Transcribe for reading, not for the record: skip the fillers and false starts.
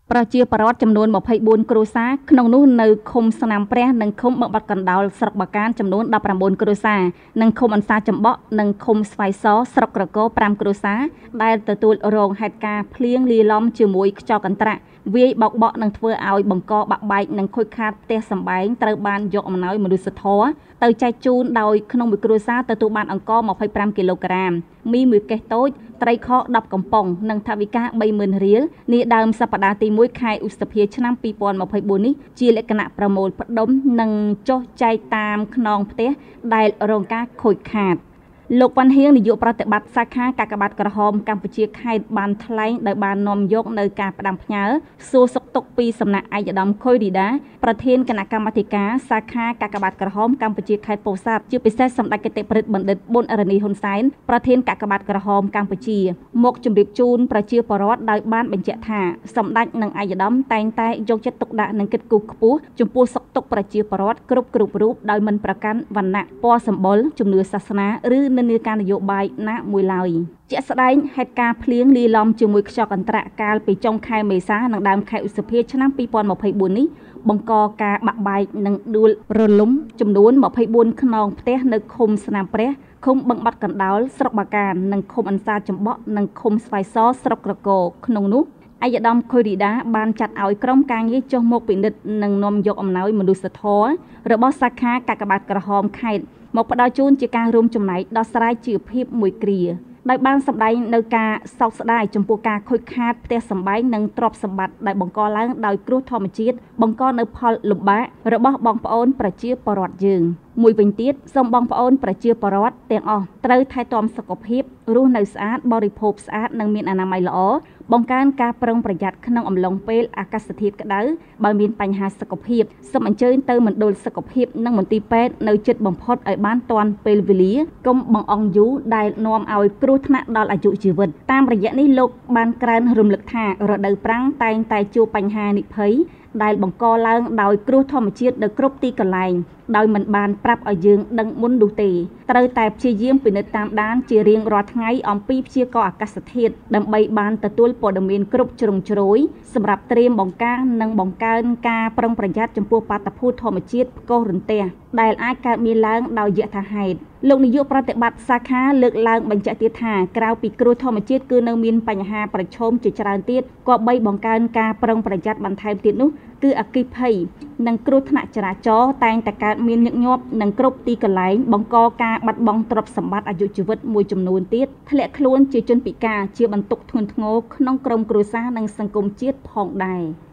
ប្រជាពលរដ្ឋចំនួន24គ្រួសារក្នុងនោះនៅឃុំស្នាមព្រះនិងឃុំបឹងបាត់កណ្ដោលស្រុកបាកានចំនួន19គ្រួសារនិងឃុំអន្សាចំបក់និងឃុំស្វាយសស្រុកក្រគរ5គ្រួសារដែលទទួលរងហេតុការណ៍ភ្លៀងលាយឡំជាមួយខ្យល់កន្ត្រាក់វាយបោកបក់នឹងធ្វើឲ្យបង្កបាក់បែកនិងខូចខាតផ្ទះសម្បែងត្រូវបានយកអំណោយមនុស្សធម៌ទៅចែកជូនដោយក្នុងមួយគ្រួសារទទួលបានអង្ករ25គីឡូក្រាមមីមួយកេសតូចត្រីខ10កំប៉ុងនិងថវិកា30000រៀលនាដើមសប្តាហ៍ទី1ខែឧសភាឆ្នាំ2024នេះជាលក្ខណៈប្រមូលផ្ដុំនិងចុះចែកតាមខ្នងផ្ទះដែលរងការខូចខាតលោកវ៉ាន់ហៀងនាយកប្រតិបត្តិសាខាកាកបាទក្រហមកម្ពុជាខេត្តបានថ្លែងដោយបាននាំយកនៅការផ្ដាំផ្ញើសួរសុខទុក្ខពីសំណាក់ឯកឧត្តមខុយរីដាប្រធានគណៈកម្មាធិការសាខាកាកបាទក្រហមកម្ពុជាខេត្តពោធិ៍សាត់ជាពិសេសសម្ដេចគតិប្រិទ្ធបណ្ឌិតប៊ុនរនីហ៊ុនសែនប្រធានកាកបាទក្រហមកម្ពុជាមកជម្រាបជូនប្រជាពលរដ្ឋដោយបានបញ្ជាក់ថាសម្ដេចនិងឯកឧត្តមតែងតែយកចិត្តទុកដាក់និងគិតគូរខ្ពស់ចំពោះសុខទុក្ខប្រជាពលរដ្ឋគ្រប់រូបដោយមិនប្រកាន់វណ្ណៈពណ៌សម្បុរជំនឿសាសនាឬនិន្នាការនយោបាយណាមួយឡើយជាក់ស្ដែងហេតុការណ៍ភ្លៀងលាយឡំជាមួយខ្យល់កន្ត្រាក់កាលពីចុងខែមេសានិងដើមខែឧសភាឆ្នាំ2024នេះបង្កការបាក់បែកនិងដួលរលំចំនួន24ខ្នងផ្ទះនៅឃុំស្នាមព្រះឃុំបឹងបាត់កណ្ដោលស្រុកបាកាននិងឃុំអន្សាចំបក់និងឃុំស្វាយសស្រុកក្រគរក្នុងនោះឯកឧត្តមខុយរីដាបានចាត់ឲ្យក្រុមការងារចុះមកពិនិត្យនិងនាំយកអំណោយមនុស្សធម៌របស់សាខាកាកបាទក្រហមខេត្តមកផ្ដល់ជូនជាការរួមចំណែកដោះស្រាយជីវភាពមួយគ្រាដោយបានសម្ដែងនៅការសោកស្ដាយចំពោះការខូចខាតផ្ទះសម្បែងនិងទ្រព្យសម្បត្តិដែលបង្កឡើងដោយគ្រោះធម្មជាតិបង្កនៅផលលំបាករបស់បងប្អូនប្រជាពលរដ្ឋយើងមួយវិញទៀតសូមបងប្អូនប្រជាពលរដ្ឋទាំងអស់ត្រូវថែទាំសុខភាពរស់នៅស្អាតបរិភោគស្អាតនិងមានអនាម័យល្អបង្កើនការប្រុងប្រយ័ត្នក្នុងអំឡុងពេលអាកាសធាតុក្តៅបើមានបញ្ហាសុខភាពសូមអញ្ជើញទៅមណ្ឌលសុខភាពនិងមន្ទីរពេទ្យនៅជិតបំផុតឲ្យបានទាន់ពេលវេលាកុំបង្អង់យូរដែលនាំឲ្យគ្រោះថ្នាក់ដល់អាយុជីវិតតាមរយៈនេះលោកបានក្រើនរំលឹកថារដូវប្រាំងតែងតែជួបបញ្ហានិភ័យដែលបង្កឡើងដោយគ្រោះធម្មជាតិនៅគ្រប់ទីកន្លែងដោយមិនបានប្រាប់ឲ្យយើងដឹងមុននោះទេត្រូវតែព្យាយាមពិនិត្យតាមដានជារៀងរាល់ថ្ងៃអំពីព្យាករណ៍អាកាសធាតុដើម្បីបានទទួលព័ត៌មានគ្រប់ជ្រុងជ្រោយសម្រាប់ត្រៀមបង្ការនិងបង្កើនការប្រុងប្រយ័ត្នចំពោះបាតុភូតធម្មជាតិផ្គររន្ទះដែលអាចកើតមានឡើងដោយយថាហេតុលោកនាយកប្រតិបត្តិសាខាលើកឡើងបញ្ជាក់ទៀតថាក្រៅពីគ្រោះធម្មជាតិគឺនៅមានបញ្ហាប្រឈមជាច្រើនទៀតគប្បីបង្កើនការប្រុងប្រយ័ត្នបន្ថែមទៀតនោះគឺអគ្គិភ័យនិងគ្រោះថ្នាក់ចរាចរណ៍តែងតែកើតមានញឹកញាប់និងគ្រប់ទីកន្លែងបង្កការបាត់បង់ទ្រព្យសម្បត្តិអាយុជីវិតមួយចំនួនទៀតធ្លាក់ខ្លួនជាជនពិការជាបន្ទុកធ្ងន់ធ្ងរក្នុងក្រុមគ្រួសារនិងសង្គមជាតិផងដែរ